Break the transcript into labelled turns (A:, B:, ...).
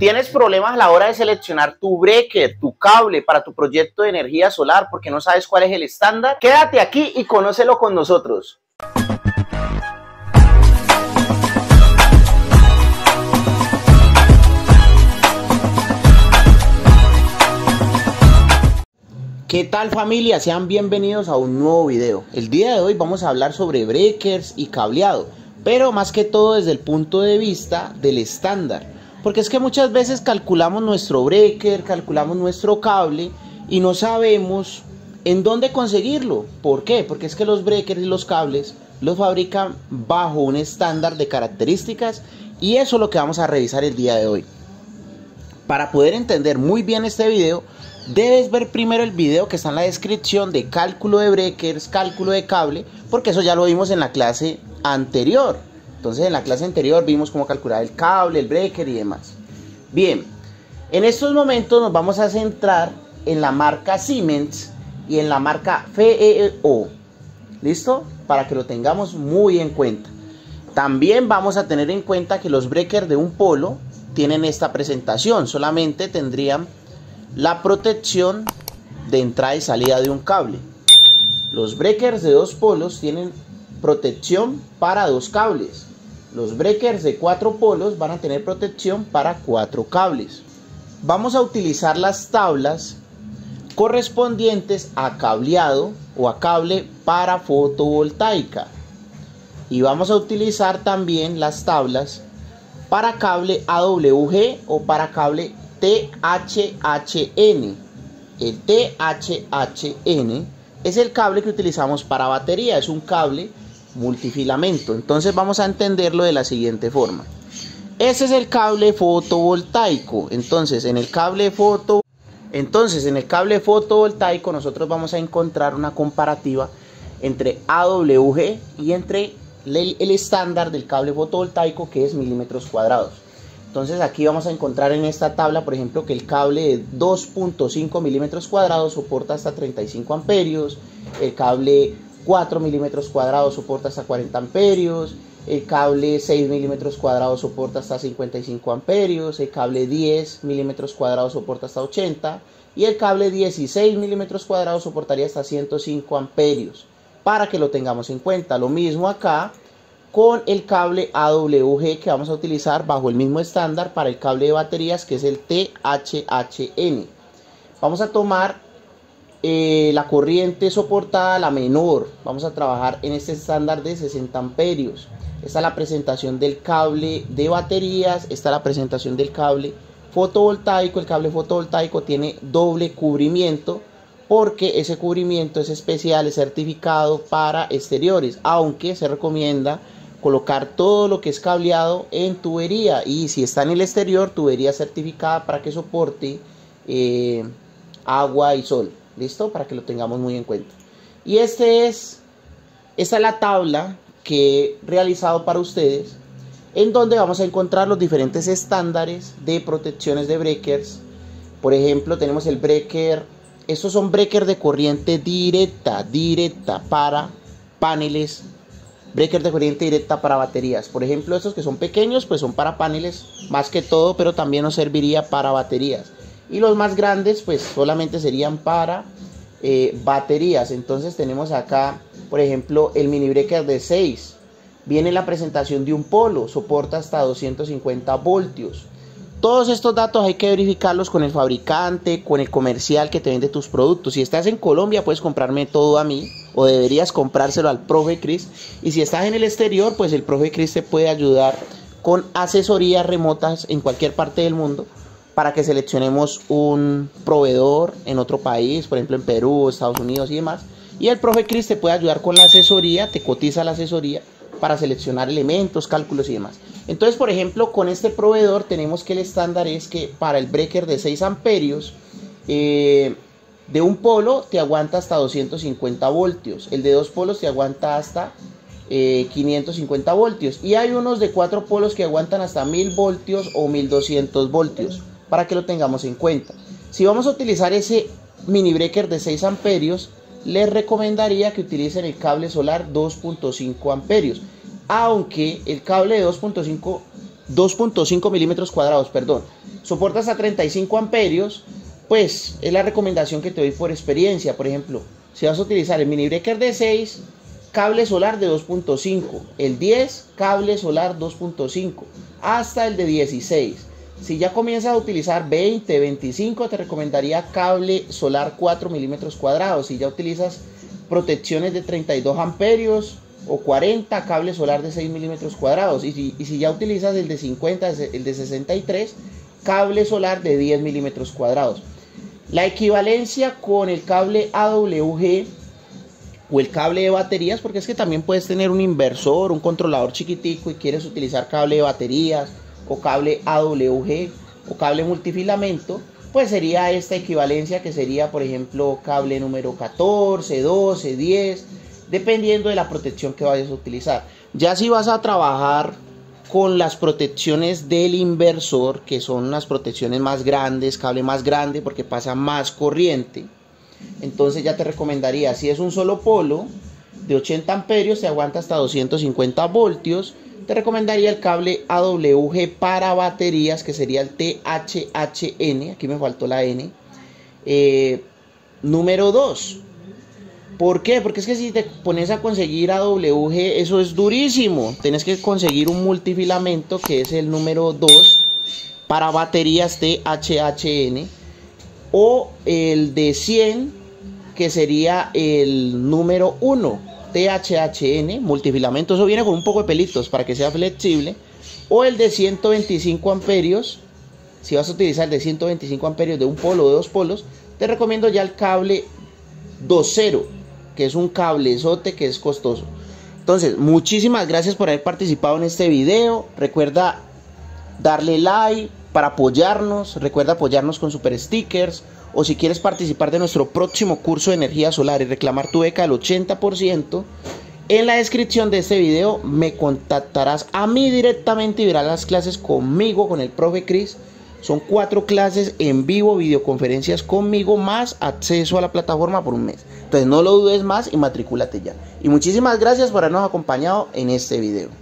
A: ¿Tienes problemas a la hora de seleccionar tu breaker, tu cable para tu proyecto de energía solar porque no sabes cuál es el estándar? Quédate aquí y conócelo con nosotros. ¿Qué tal, familia? Sean bienvenidos a un nuevo video. El día de hoy vamos a hablar sobre breakers y cableado, pero más que todo desde el punto de vista del estándar. Porque es que muchas veces calculamos nuestro breaker, calculamos nuestro cable y no sabemos en dónde conseguirlo. ¿Por qué? Porque es que los breakers y los cables los fabrican bajo un estándar de características y eso es lo que vamos a revisar el día de hoy. Para poder entender muy bien este video, debes ver primero el video que está en la descripción de cálculo de breakers, cálculo de cable, porque eso ya lo vimos en la clase anterior. Entonces en la clase anterior vimos cómo calcular el cable, el breaker y demás. Bien, en estos momentos nos vamos a centrar en la marca Siemens y en la marca FEO. ¿Listo? Para que lo tengamos muy en cuenta. También vamos a tener en cuenta que los breakers de un polo tienen esta presentación. Solamente tendrían la protección de entrada y salida de un cable. Los breakers de dos polos tienen protección para dos cables. Los breakers de 4 polos van a tener protección para 4 cables. Vamos a utilizar las tablas correspondientes a cableado o a cable para fotovoltaica. Y vamos a utilizar también las tablas para cable AWG o para cable THHN. El THHN es el cable que utilizamos para batería, es un cable multifilamento. Entonces vamos a entenderlo de la siguiente forma. Ese es el cable fotovoltaico. Entonces en el cable fotovoltaico nosotros vamos a encontrar una comparativa entre AWG y entre el estándar del cable fotovoltaico, que es milímetros cuadrados. Entonces aquí vamos a encontrar en esta tabla, por ejemplo, que el cable de 2.5 milímetros cuadrados soporta hasta 35 amperios, el cable 4 milímetros cuadrados soporta hasta 40 amperios, el cable 6 milímetros cuadrados soporta hasta 55 amperios, el cable 10 milímetros cuadrados soporta hasta 80 y el cable 16 milímetros cuadrados soportaría hasta 105 amperios, para que lo tengamos en cuenta. Lo mismo acá con el cable AWG que vamos a utilizar bajo el mismo estándar para el cable de baterías, que es el THHN. Vamos a tomar la corriente soportada, la menor. Vamos a trabajar en este estándar de 60 amperios. Esta es la presentación del cable de baterías. Esta es la presentación del cable fotovoltaico. El cable fotovoltaico tiene doble cubrimiento porque ese cubrimiento es especial, es certificado para exteriores, aunque se recomienda colocar todo lo que es cableado en tubería, y si está en el exterior, tubería certificada para que soporte agua y sol. ¿Listo? Para que lo tengamos muy en cuenta. Y esta es la tabla que he realizado para ustedes, en donde vamos a encontrar los diferentes estándares de protecciones de breakers. Por ejemplo, tenemos el breaker. Estos son breakers de corriente directa para paneles. Breaker de corriente directa para baterías. Por ejemplo, estos que son pequeños, pues son para paneles más que todo, pero también nos serviría para baterías. Y los más grandes pues solamente serían para baterías. Entonces tenemos acá, por ejemplo, el mini breaker de 6. Viene la presentación de un polo, soporta hasta 250 voltios. Todos estos datos hay que verificarlos con el fabricante, con el comercial que te vende tus productos. Si estás en Colombia puedes comprarme todo a mí, o deberías comprárselo al profe Chris. Y si estás en el exterior, pues el profe Chris te puede ayudar con asesorías remotas en cualquier parte del mundo, para que seleccionemos un proveedor en otro país, por ejemplo en Perú, Estados Unidos y demás. Y el profe Chris te puede ayudar con la asesoría, te cotiza la asesoría para seleccionar elementos, cálculos y demás. Entonces, por ejemplo, con este proveedor tenemos que el estándar es que para el breaker de 6 amperios de un polo te aguanta hasta 250 voltios. El de dos polos te aguanta hasta 550 voltios. Y hay unos de 4 polos que aguantan hasta 1000 voltios o 1200 voltios. Para que lo tengamos en cuenta. Si vamos a utilizar ese mini breaker de 6 amperios, les recomendaría que utilicen el cable solar 2.5 amperios. Aunque el cable de 2.5 milímetros cuadrados, soporta hasta 35 amperios, pues es la recomendación que te doy por experiencia. Por ejemplo, si vas a utilizar el mini breaker de 6, cable solar de 2.5, el 10, cable solar 2.5, hasta el de 16. Si ya comienzas a utilizar 20, 25, te recomendaría cable solar 4 milímetros cuadrados. Si ya utilizas protecciones de 32 amperios o 40, cable solar de 6 milímetros cuadrados. Y si ya utilizas el de 50, el de 63, cable solar de 10 milímetros cuadrados. La equivalencia con el cable AWG o el cable de baterías, porque es que también puedes tener un inversor, un controlador chiquitico y quieres utilizar cable de baterías o cable AWG o cable multifilamento, pues sería esta equivalencia, que sería por ejemplo cable número 14, 12, 10, dependiendo de la protección que vayas a utilizar. Ya si vas a trabajar con las protecciones del inversor, que son unas protecciones más grandes, cable más grande porque pasa más corriente, entonces ya te recomendaría, si es un solo polo de 80 amperios, te aguanta hasta 250 voltios, te recomendaría el cable AWG para baterías, que sería el THHN, aquí me faltó la N, número 2. ¿Por qué? Porque es que si te pones a conseguir AWG, eso es durísimo. Tienes que conseguir un multifilamento, que es el número 2, para baterías THHN, o el de 100, que sería el número 1, THHN, multifilamento. Eso viene con un poco de pelitos para que sea flexible. O el de 125 amperios, si vas a utilizar el de 125 amperios de un polo o de dos polos, te recomiendo ya el cable 2.0, que es un cablezote que es costoso. Entonces, muchísimas gracias por haber participado en este video. Recuerda darle like para apoyarnos. Recuerda apoyarnos con super stickers. O si quieres participar de nuestro próximo curso de energía solar y reclamar tu beca del 80%, en la descripción de este video me contactarás a mí directamente y verás las clases conmigo, con el profe Chris. Son 4 clases en vivo, videoconferencias conmigo, más acceso a la plataforma por un mes. Entonces no lo dudes más y matricúlate ya. Y muchísimas gracias por habernos acompañado en este video.